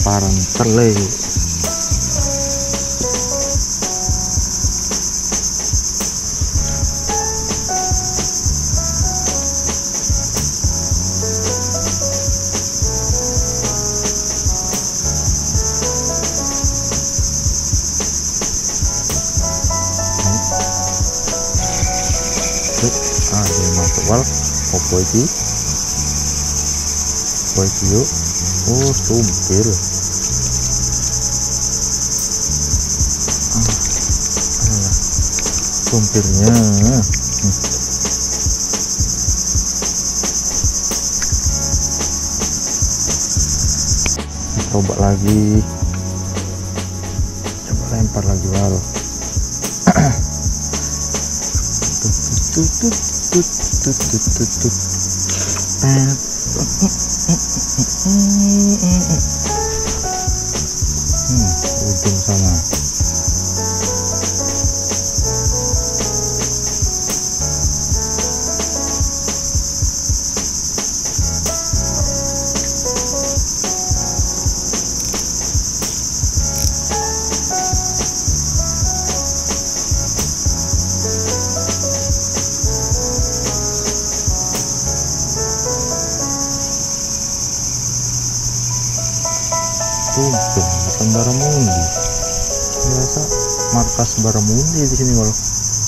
hamparan tele. Dia masuk wal opo iki yuk. Oh, sumpir. Sumpirnya coba lagi, coba lempar lagi wal. Ujung sana. Bukan Baramundi, biasa markas Baramundi di sini wal.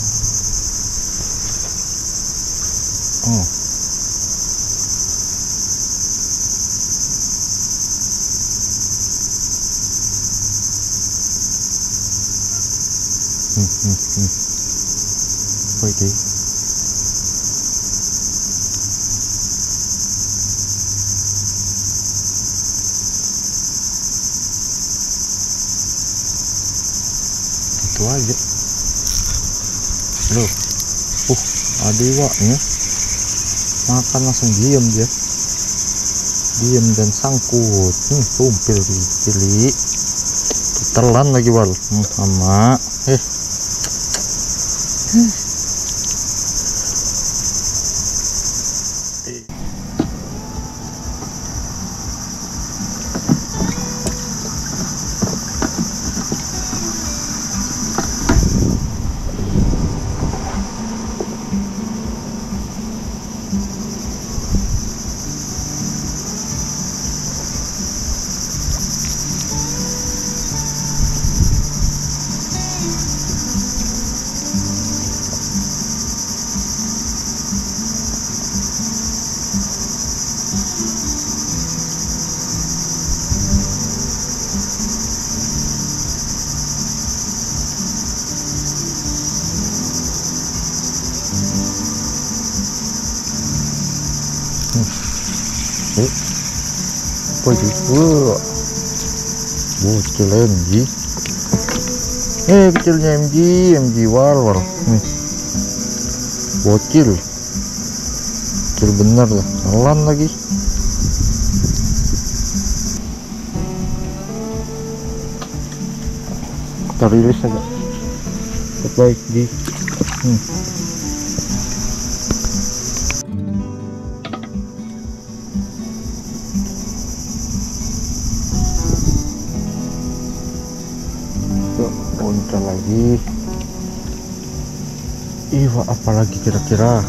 Oh, apa ini? Itu aja loh. Ada iwaknya makan langsung diam dia, diam dan sangkut. Sumpil pilih telan lagi wal sama apa juga bocil MG. Kecilnya MG war nih, bocil bener lah, telan lagi. Kita rilis aja baik di muncul lagi. Iwa apalagi kira-kira?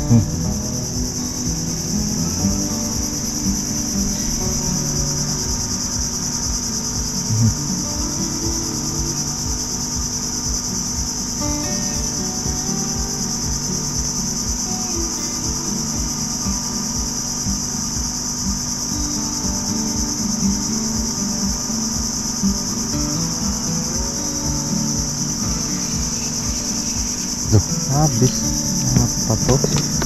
Duh, habis apa tuh?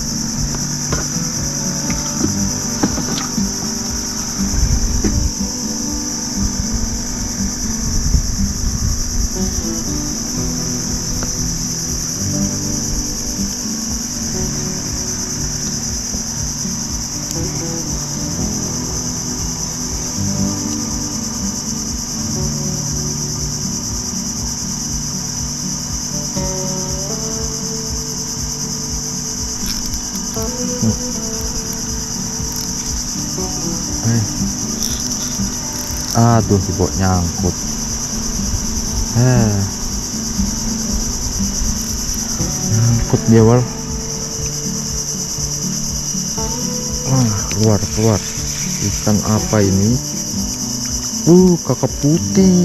Hmm. Aduh, dibawa nyangkut. Nyangkut dia, Wal. Keluar. Ikan apa ini? Kakap putih.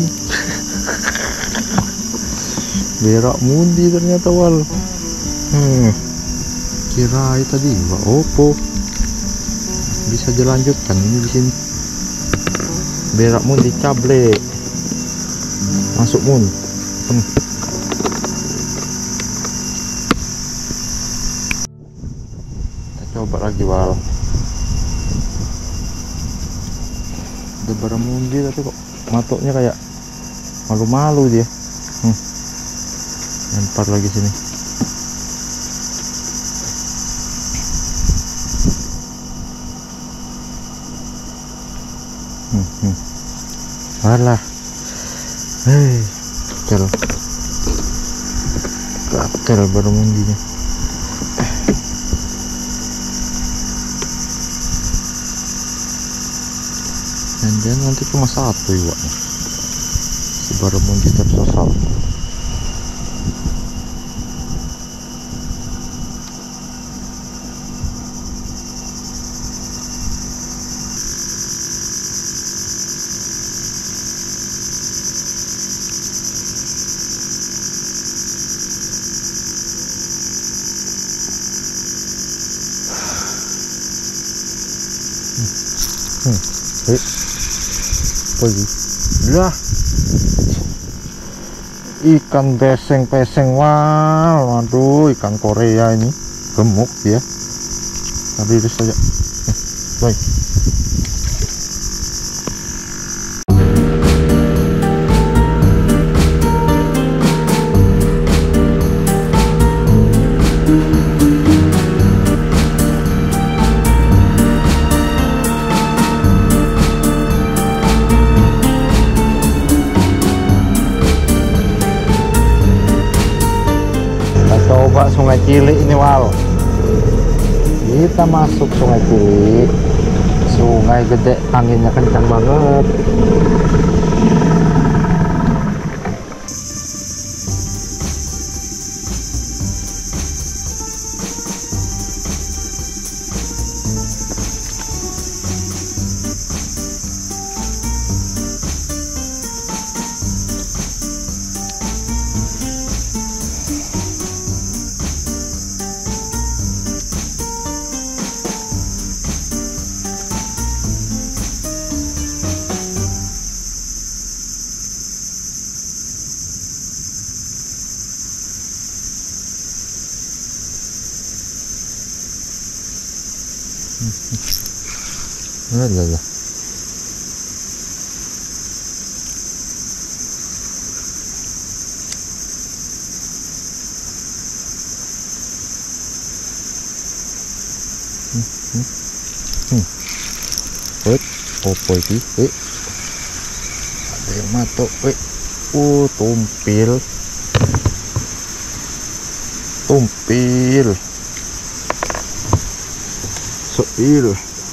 Berak mundi ternyata, Wal. Kira tadi Mbak Opo. Bisa dilanjutkan ini di sini. Berak mundi cable. Masuk mun. Kita coba lagi, Wal. Ada baramundi tapi kok matoknya kayak malu-malu dia. Lempar lagi sini. Alah. Gatel baramundinya. Dan nanti cuma satu iwaknya. Si baramundi tersesat. Lah, ikan peseng-peseng, Wal. Aduh, ikan Korea ini gemuk ya. Tadi itu saja. Baik. Coba Sungai Cilik ini, Wal. Kita masuk Sungai Cilik. Sungai gede, anginnya kencang banget. Lah. Opo iki? Ada yang matok, tumpil. Seil.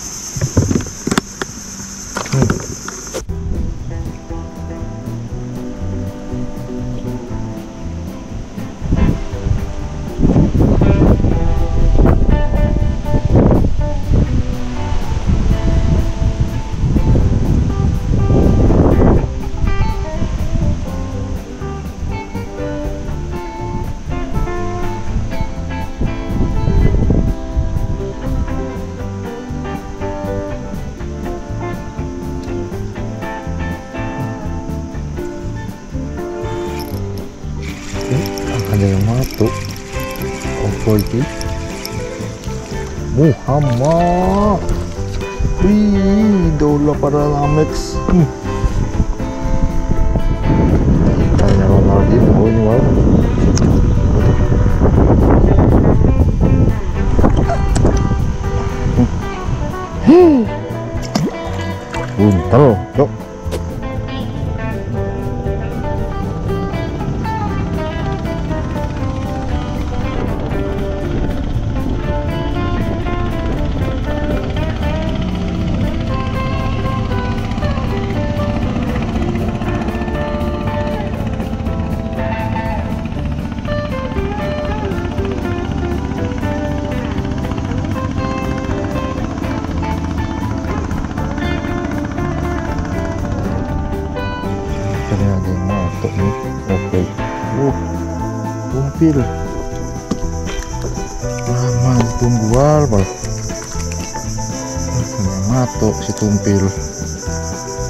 Ada yang matuk. Opo iki? Muhammad. Idola para Lamex. Ikannya Ronaldinho ini, Wal. Buntel, yuk. Ini ada yang matok nih. Oke. Tumpil. Lama ditunggu wal. Ini matok si tumpil.